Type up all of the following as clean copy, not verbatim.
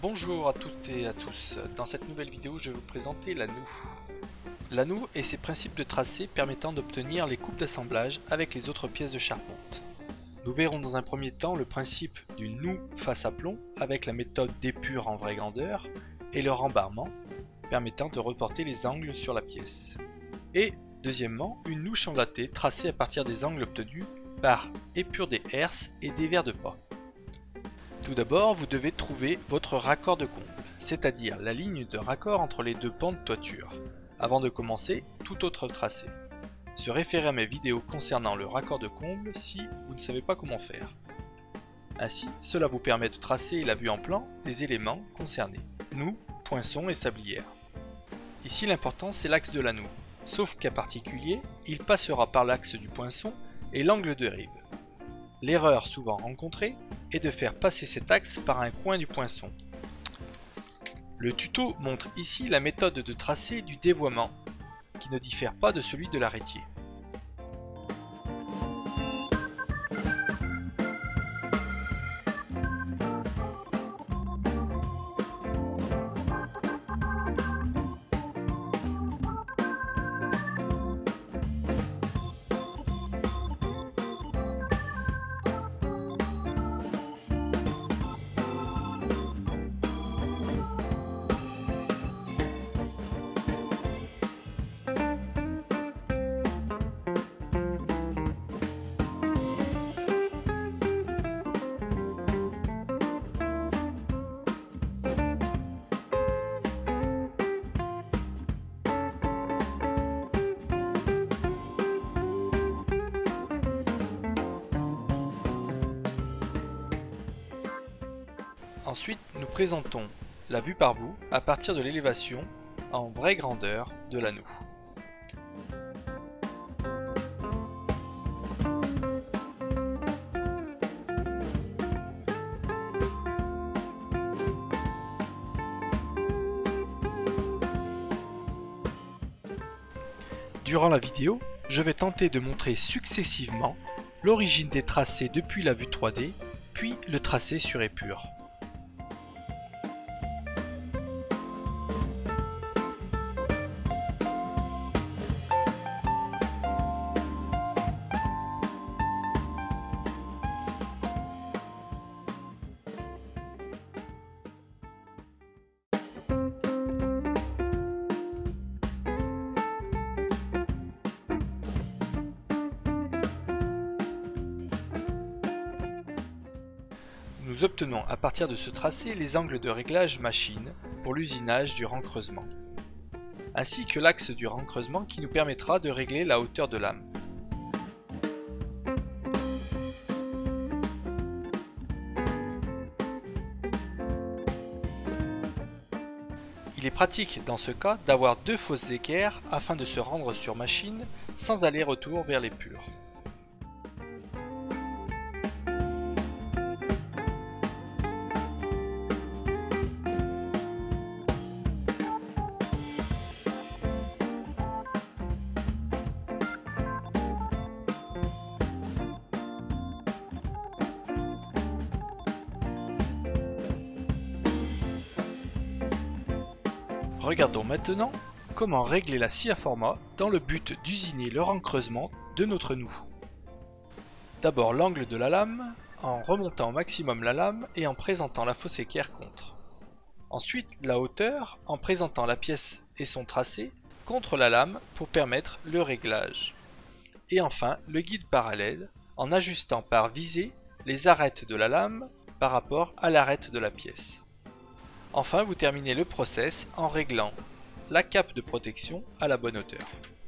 Bonjour à toutes et à tous, dans cette nouvelle vidéo je vais vous présenter la noue. La noue et ses principes de tracé permettant d'obtenir les coupes d'assemblage avec les autres pièces de charpente. Nous verrons dans un premier temps le principe d'une noue face à plomb avec la méthode d'épure en vraie grandeur et le rembarrement permettant de reporter les angles sur la pièce. Et deuxièmement, une noue chambolatée tracée à partir des angles obtenus par épure des herses et des vers de pas. Tout d'abord, vous devez trouver votre raccord de comble, c'est-à-dire la ligne de raccord entre les deux pans de toiture, avant de commencer tout autre tracé. Se référer à mes vidéos concernant le raccord de comble si vous ne savez pas comment faire. Ainsi, cela vous permet de tracer la vue en plan des éléments concernés, noue, poinçon et sablière. Ici l'important c'est l'axe de la noue, sauf qu'à particulier, il passera par l'axe du poinçon et l'angle de rive. L'erreur souvent rencontrée est de faire passer cet axe par un coin du poinçon. Le tuto montre ici la méthode de tracé du dévoiement, qui ne diffère pas de celui de l'arrêtier. Ensuite, nous présentons la vue par bout à partir de l'élévation en vraie grandeur de la noue. Durant la vidéo, je vais tenter de montrer successivement l'origine des tracés depuis la vue 3D, puis le tracé sur épure. Nous obtenons à partir de ce tracé les angles de réglage machine pour l'usinage du rencreusement, ainsi que l'axe du rencreusement qui nous permettra de régler la hauteur de lame. Il est pratique dans ce cas d'avoir deux fosses équerres afin de se rendre sur machine sans aller-retour vers l'épure. Regardons maintenant comment régler la scie à format dans le but d'usiner le rencreusement de notre noue. D'abord l'angle de la lame, en remontant au maximum la lame et en présentant la fosse équerre contre. Ensuite la hauteur, en présentant la pièce et son tracé contre la lame pour permettre le réglage. Et enfin le guide parallèle, en ajustant par visée les arêtes de la lame par rapport à l'arête de la pièce. Enfin, vous terminez le process en réglant la cape de protection à la bonne hauteur.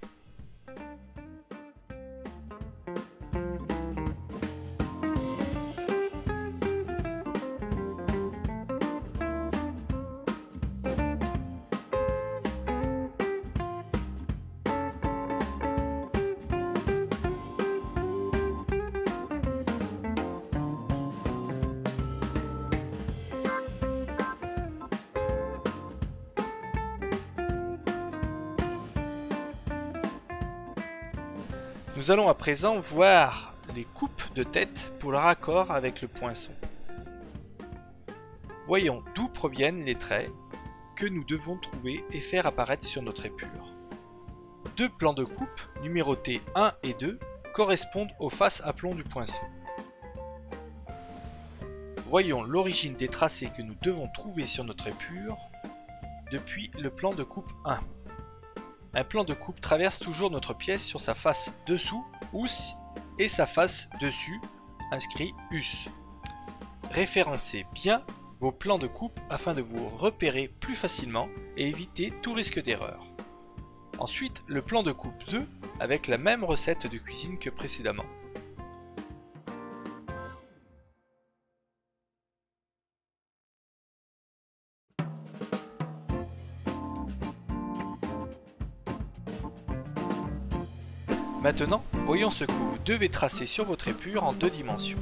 Nous allons à présent voir les coupes de tête pour le raccord avec le poinçon. Voyons d'où proviennent les traits que nous devons trouver et faire apparaître sur notre épure. Deux plans de coupe, numérotés 1 et 2, correspondent aux faces à plomb du poinçon. Voyons l'origine des tracés que nous devons trouver sur notre épure depuis le plan de coupe 1. Un plan de coupe traverse toujours notre pièce sur sa face dessous, ous, et sa face dessus, inscrit us. Référencez bien vos plans de coupe afin de vous repérer plus facilement et éviter tout risque d'erreur. Ensuite, le plan de coupe 2 avec la même recette de cuisine que précédemment. Maintenant, voyons ce que vous devez tracer sur votre épure en 2 dimensions.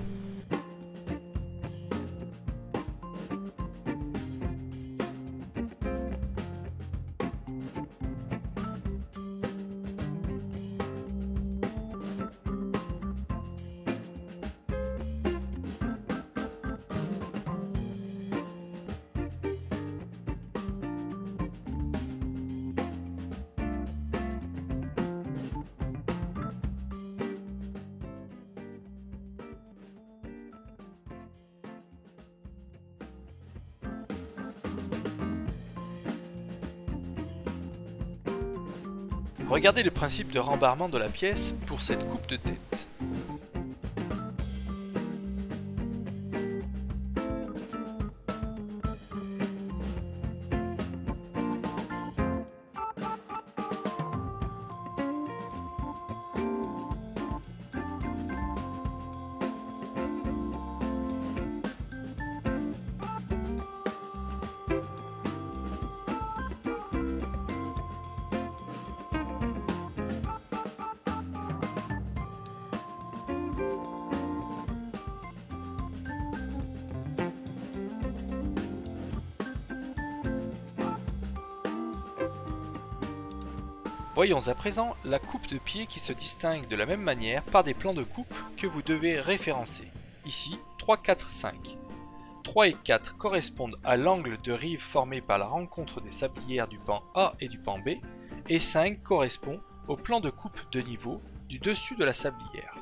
Regardez le principe de rembarrement de la pièce pour cette coupe de tête. Voyons à présent la coupe de pied qui se distingue de la même manière par des plans de coupe que vous devez référencer. Ici, 3, 4, 5. 3 et 4 correspondent à l'angle de rive formé par la rencontre des sablières du pan A et du pan B, et 5 correspond au plan de coupe de niveau du dessus de la sablière.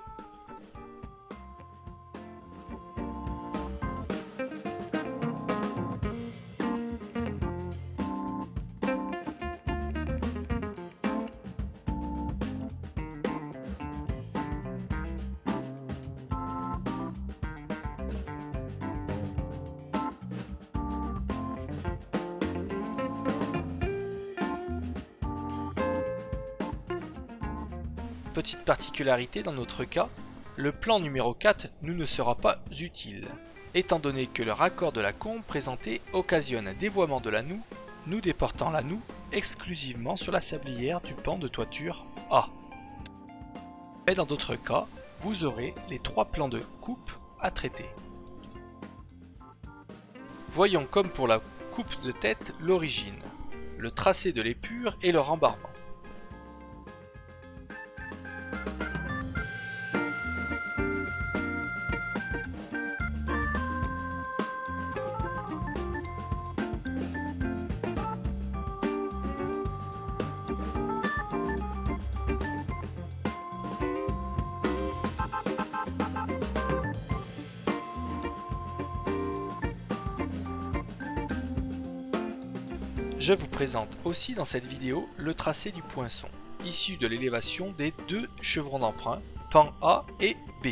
Petite particularité dans notre cas, le plan numéro 4 nous ne sera pas utile, étant donné que le raccord de la combe présenté occasionne un dévoiement de la noue, nous déportant la noue exclusivement sur la sablière du pan de toiture A. Mais dans d'autres cas, vous aurez les 3 plans de coupe à traiter. Voyons comme pour la coupe de tête l'origine, le tracé de l'épure et le rembarrement. Je vous présente aussi dans cette vidéo le tracé du poinçon, issu de l'élévation des 2 chevrons d'emprunt, pan A et B.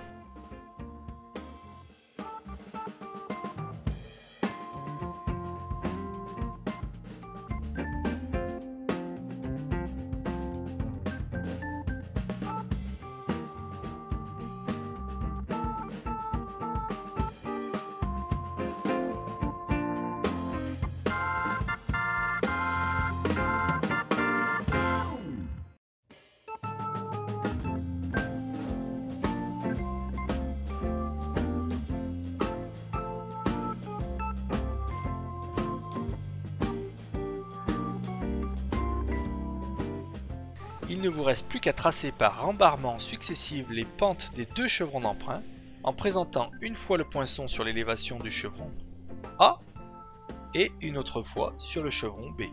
Il ne vous reste plus qu'à tracer par rembarrement successif les pentes des 2 chevrons d'emprunt, en présentant une fois le poinçon sur l'élévation du chevron, A et une autre fois sur le chevron B.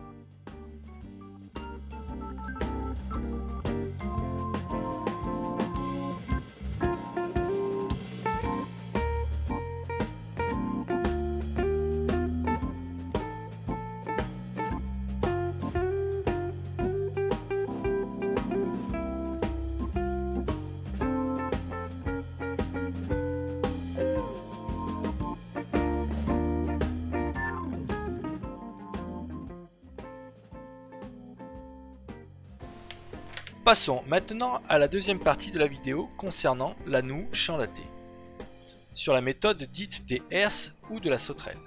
Passons maintenant à la deuxième partie de la vidéo concernant la noue chanlatée, sur la méthode dite des herses ou de la sauterelle.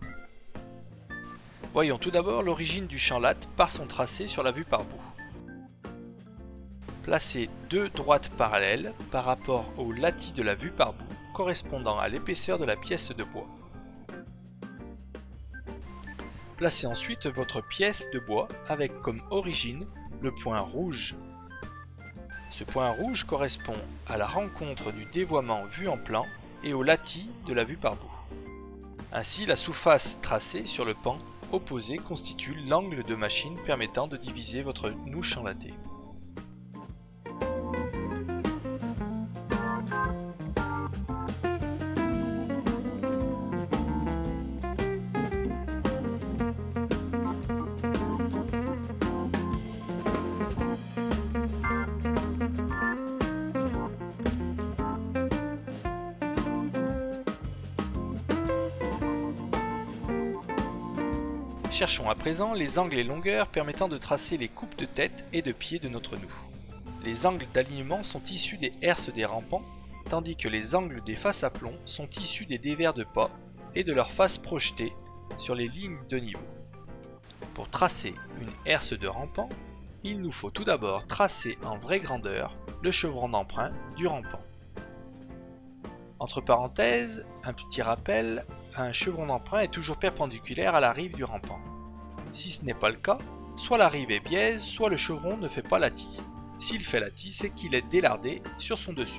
Voyons tout d'abord l'origine du chanlate par son tracé sur la vue par bout. Placez deux droites parallèles par rapport au latis de la vue par bout correspondant à l'épaisseur de la pièce de bois. Placez ensuite votre pièce de bois avec comme origine le point rouge. Ce point rouge correspond à la rencontre du dévoiement vue en plan et au latis de la vue par bout. Ainsi, la sous-face tracée sur le pan opposé constitue l'angle de machine permettant de diviser votre noue chanlatée. Cherchons à présent les angles et longueurs permettant de tracer les coupes de tête et de pied de notre noue. Les angles d'alignement sont issus des herses des rampants, tandis que les angles des faces à plomb sont issus des dévers de pas et de leurs faces projetées sur les lignes de niveau. Pour tracer une herse de rampant, il nous faut tout d'abord tracer en vraie grandeur le chevron d'emprunt du rampant. Entre parenthèses, un petit rappel, un chevron d'emprunt est toujours perpendiculaire à la rive du rampant. Si ce n'est pas le cas, soit la rive est biaise, soit le chevron ne fait pas latis. S'il fait latis, c'est qu'il est délardé sur son dessus.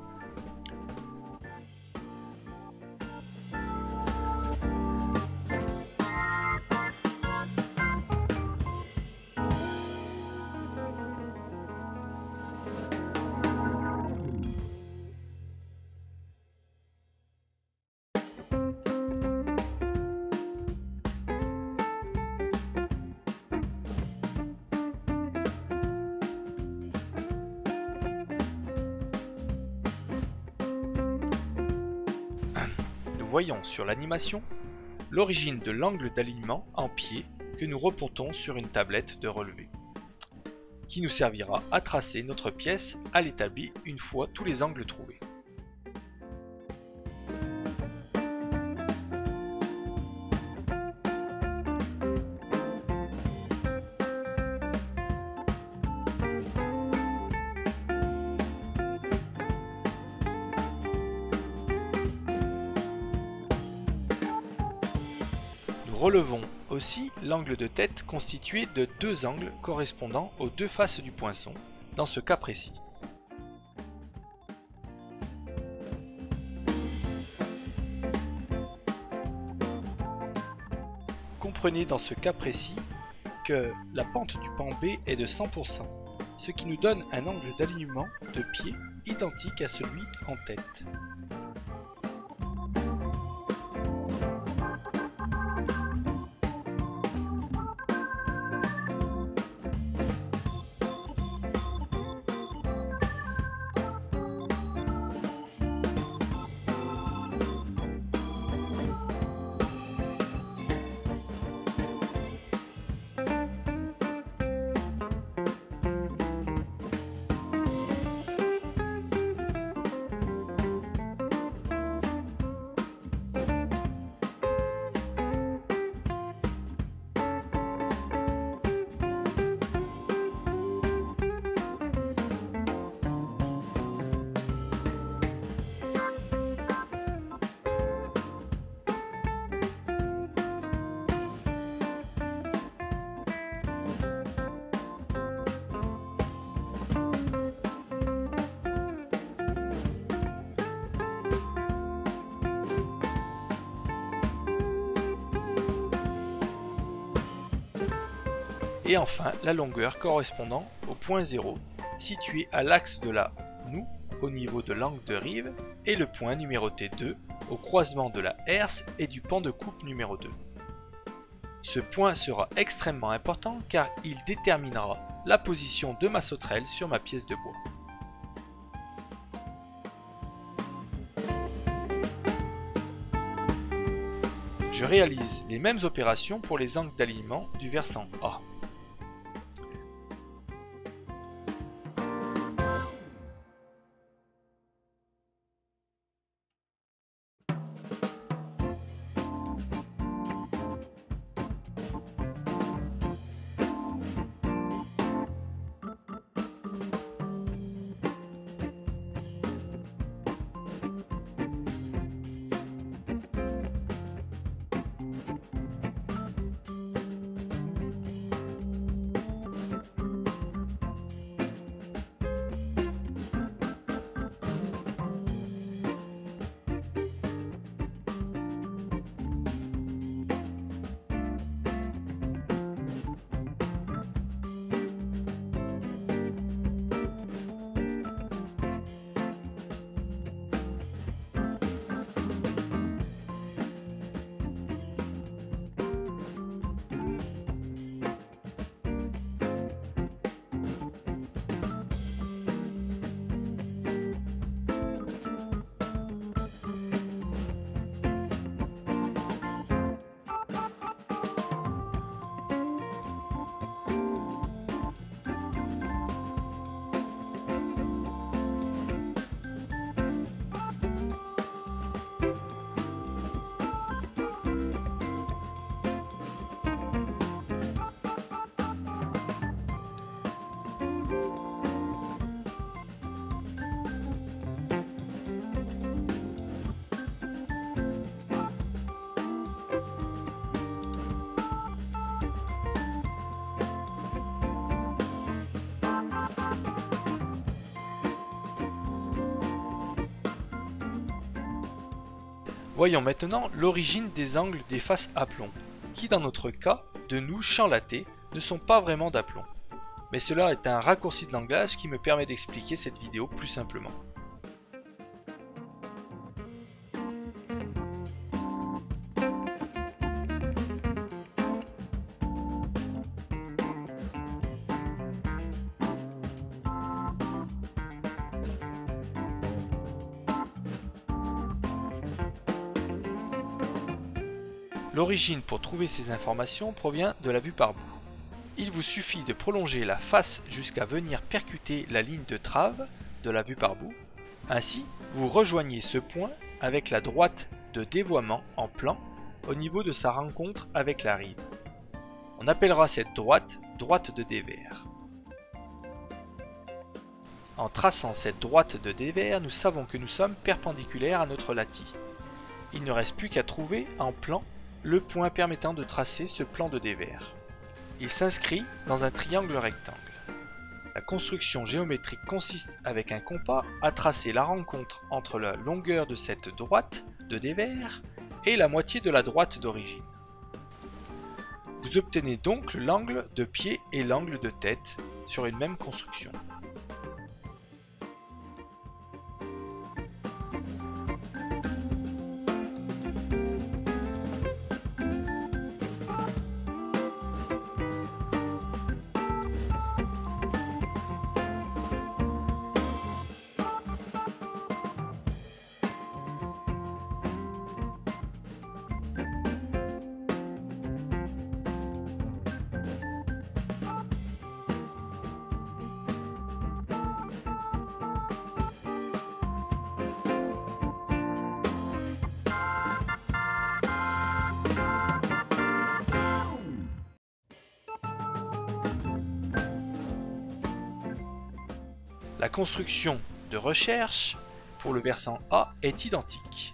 Voyons sur l'animation l'origine de l'angle d'alignement en pied que nous reportons sur une tablette de relevé, qui nous servira à tracer notre pièce à l'établi une fois tous les angles trouvés. Relevons aussi l'angle de tête constitué de deux angles correspondant aux deux faces du poinçon, dans ce cas précis. Comprenez dans ce cas précis que la pente du pan B est de 100%, ce qui nous donne un angle d'alignement de pied identique à celui en tête. Et enfin la longueur correspondant au point 0 situé à l'axe de la noue au niveau de l'angle de rive et le point numéroté 2 au croisement de la herse et du pan de coupe numéro 2. Ce point sera extrêmement important car il déterminera la position de ma sauterelle sur ma pièce de bois. Je réalise les mêmes opérations pour les angles d'alignement du versant A. Voyons maintenant l'origine des angles des faces à plomb, qui dans notre cas de nous chanlatés ne sont pas vraiment d'aplomb. Mais cela est un raccourci de langage qui me permet d'expliquer cette vidéo plus simplement. L'origine pour trouver ces informations provient de la vue par bout. Il vous suffit de prolonger la face jusqu'à venir percuter la ligne de trave de la vue par bout. Ainsi, vous rejoignez ce point avec la droite de dévoiement en plan au niveau de sa rencontre avec la rive. On appellera cette droite de dévers. En traçant cette droite de dévers, nous savons que nous sommes perpendiculaires à notre latis. Il ne reste plus qu'à trouver en plan le point permettant de tracer ce plan de dévers. Il s'inscrit dans un triangle rectangle. La construction géométrique consiste avec un compas à tracer la rencontre entre la longueur de cette droite de dévers et la moitié de la droite d'origine. Vous obtenez donc l'angle de pied et l'angle de tête sur une même construction. La construction de recherche pour le versant A est identique.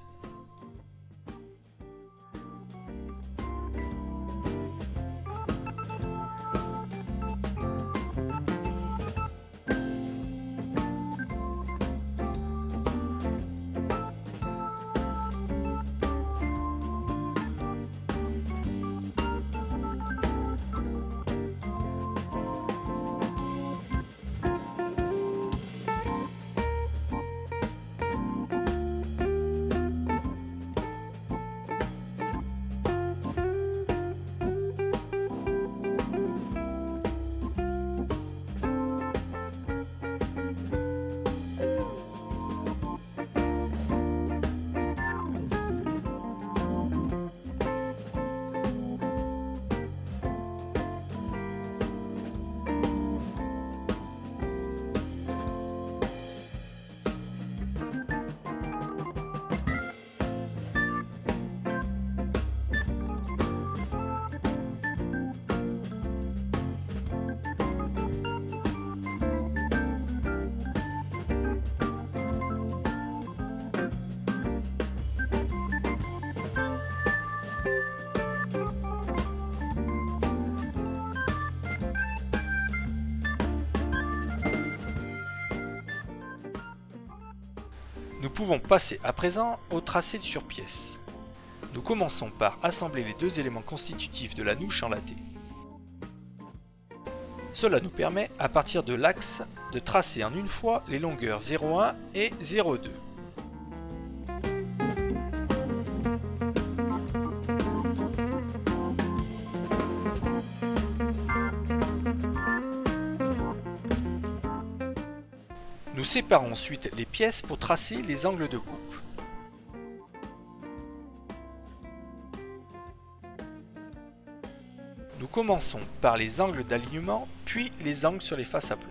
pouvons passer à présent au tracé sur pièce. Nous commençons par assembler les deux éléments constitutifs de la nouche enlatée. Cela nous permet, à partir de l'axe, de tracer en une fois les longueurs 0,1 et 0,2. Nous séparons ensuite les pièces pour tracer les angles de coupe. Nous commençons par les angles d'alignement, puis les angles sur les faces à plomb.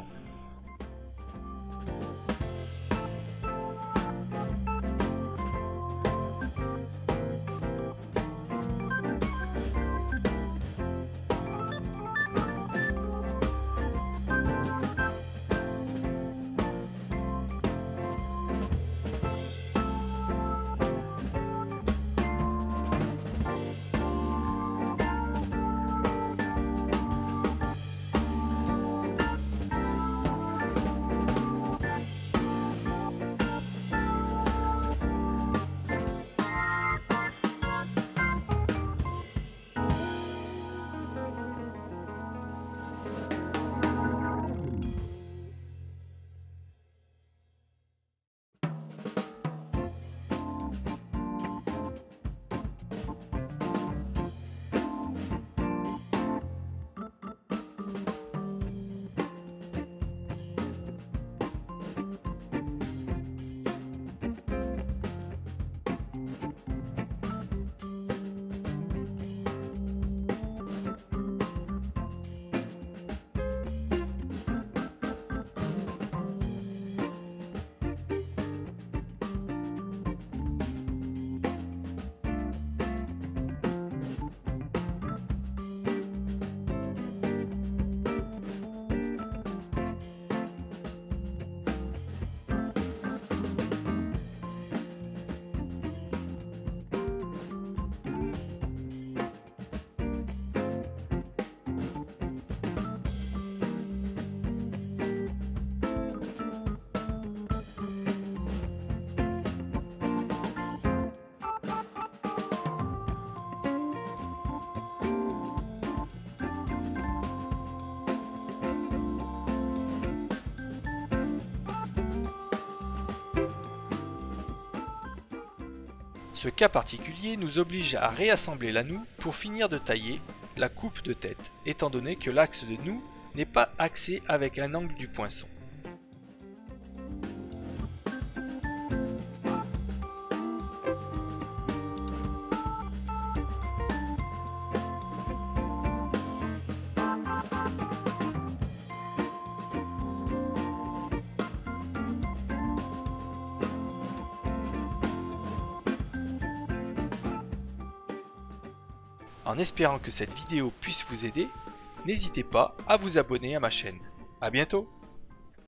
Ce cas particulier nous oblige à réassembler la noue pour finir de tailler la coupe de tête, étant donné que l'axe de noue n'est pas axé avec un angle du poinçon. En espérant que cette vidéo puisse vous aider, n'hésitez pas à vous abonner à ma chaîne. À bientôt!